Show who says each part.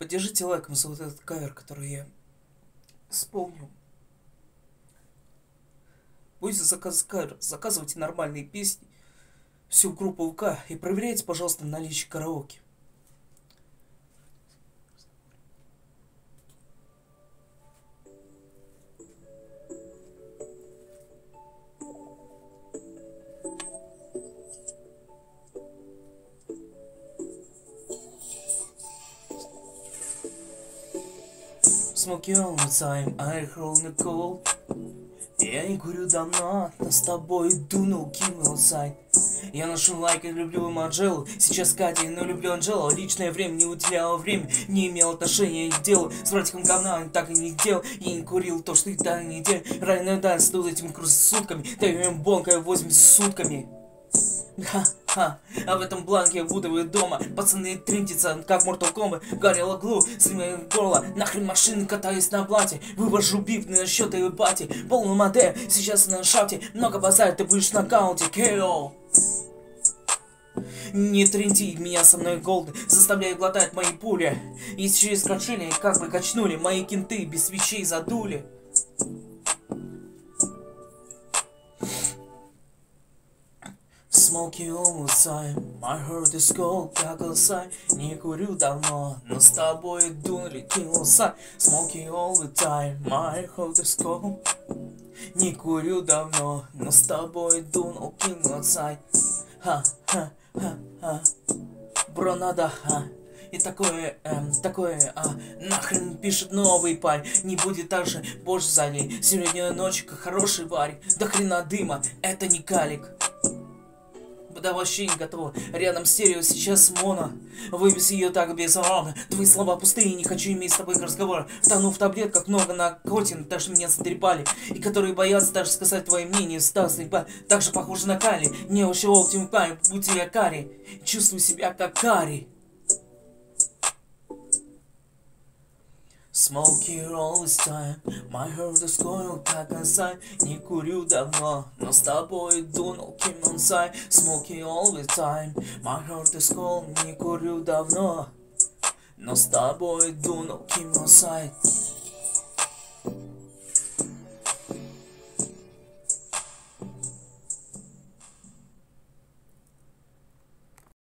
Speaker 1: Поддержите лайком за вот этот кавер, который я исполнил. Будете заказывайте нормальные песни, всю группу ВК, и проверяйте, пожалуйста, наличие караоке. Smoky all the time, I hold the cold. Я не курю давно, но с тобой дунул, кинул сайт. Я ношу лайк и люблю Анжелу. Сейчас Катя, но люблю Анжелу. Личное время не уделяла время, не имел отношения к делу. С братиком говна так и не делал. Я не курил то, что и так не делал. Райный данс тут этими сутками. Даем бонкой 80 сутками. Ха-ха, а в этом бланке вудовые дома. Пацаны тринтятся, как Mortal Kombat. Горело глу, слимое горло. Нахрен машины катаюсь на плате. Вывожу биф на счет и пати. Полную модель, сейчас на шафте. Много базарь, ты будешь на каунте. KO. Не тренди меня со мной голды, заставляй глотать мои пули. И через качели, как бы качнули, мои кенты без свечей задули. Smoky all the time, my heart is cold, как осай. Не курю давно, но с тобой дунули, кинул сай. Smoky all the time, my heart is cold. Не курю давно, но с тобой дунул, кинул сай. Ха-ха-ха-ха, бро, надо, И такое, нахрен пишет новый парень. Не будет так же, боже залей. Сегодня ночь, как хороший варик. До хрена дыма, это не калик. Да вообще не готово. Рядом стерео, сейчас моно. Выбес ее так без урона. Твои слова пустые, не хочу иметь с тобой разговора. Втону в таблетках, много наркотин, даже меня затрепали. И которые боятся даже сказать твое мнение. Стасный также похоже на Кали. Не вообще оптим память, будь я Кари. Чувствую себя как Кари. Smoky all this time, my heart is cold, как осай. Не курю давно, но с тобой дунул, кинул сай. Smoky all the time, my heart is cold. Не курю давно, но с тобой дунул, кинул сай.